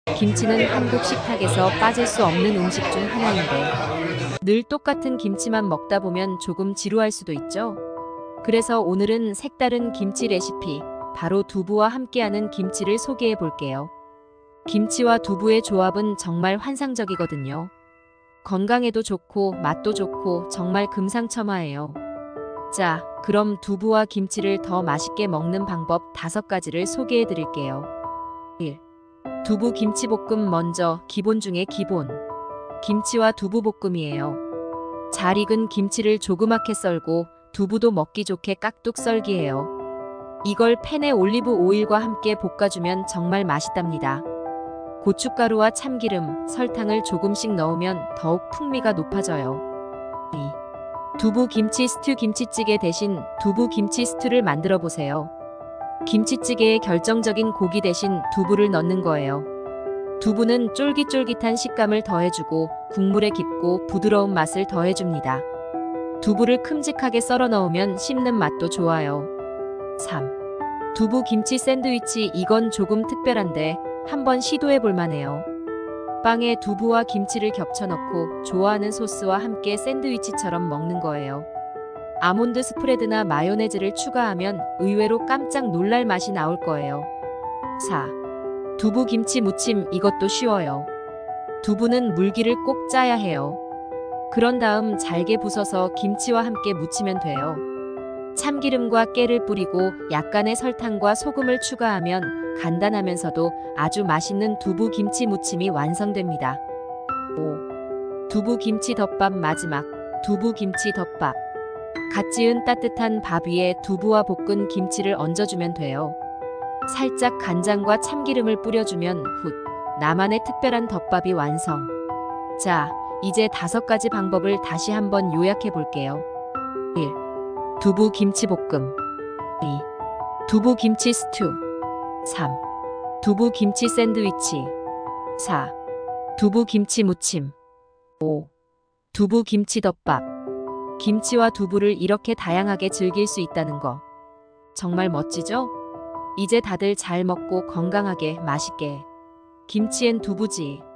김치는 한국 식탁에서 빠질 수 없는 음식 중 하나인데 늘 똑같은 김치만 먹다 보면 조금 지루할 수도 있죠. 그래서 오늘은 색다른 김치 레시피, 바로 두부와 함께하는 김치를 소개해 볼게요. 김치와 두부의 조합은 정말 환상적이거든요. 건강에도 좋고 맛도 좋고 정말 금상첨화예요. 자, 그럼 두부와 김치를 더 맛있게 먹는 방법 5가지를 소개해 드릴게요. 1. 두부 김치볶음. 먼저 기본 중에 기본. 김치와 두부 볶음이에요. 잘 익은 김치를 조그맣게 썰고 두부도 먹기 좋게 깍둑 썰기해요. 이걸 팬에 올리브 오일과 함께 볶아주면 정말 맛있답니다. 고춧가루와 참기름, 설탕을 조금씩 넣으면 더욱 풍미가 높아져요. 2. 두부 김치 스튜. 김치찌개 대신 두부 김치 스튜를 만들어 보세요. 김치찌개에 결정적인 고기 대신 두부를 넣는 거예요. 두부는 쫄깃쫄깃한 식감을 더해주고 국물에 깊고 부드러운 맛을 더해줍니다. 두부를 큼직하게 썰어 넣으면 씹는 맛도 좋아요. 3. 두부 김치 샌드위치. 이건 조금 특별한데 한번 시도해 볼 만해요. 빵에 두부와 김치를 겹쳐 넣고 좋아하는 소스와 함께 샌드위치처럼 먹는 거예요. 아몬드 스프레드나 마요네즈를 추가하면 의외로 깜짝 놀랄 맛이 나올 거예요. 4. 두부 김치 무침. 이것도 쉬워요. 두부는 물기를 꼭 짜야 해요. 그런 다음 잘게 부숴서 김치와 함께 무치면 돼요. 참기름과 깨를 뿌리고 약간의 설탕과 소금을 추가하면 간단하면서도 아주 맛있는 두부 김치 무침이 완성됩니다. 5. 두부 김치 덮밥. 마지막, 두부 김치 덮밥. 갓 지은 따뜻한 밥 위에 두부와 볶은 김치를 얹어주면 돼요. 살짝 간장과 참기름을 뿌려주면 훗, 나만의 특별한 덮밥이 완성. 자, 이제 5가지 방법을 다시 한번 요약해 볼게요. 1. 두부 김치 볶음. 2. 두부 김치 스튜. 3. 두부 김치 샌드위치. 4. 두부 김치 무침. 5. 두부 김치 덮밥. 김치와 두부를 이렇게 다양하게 즐길 수 있다는 거 정말 멋지죠? 이제 다들 잘 먹고 건강하게 맛있게 김치엔 두부지.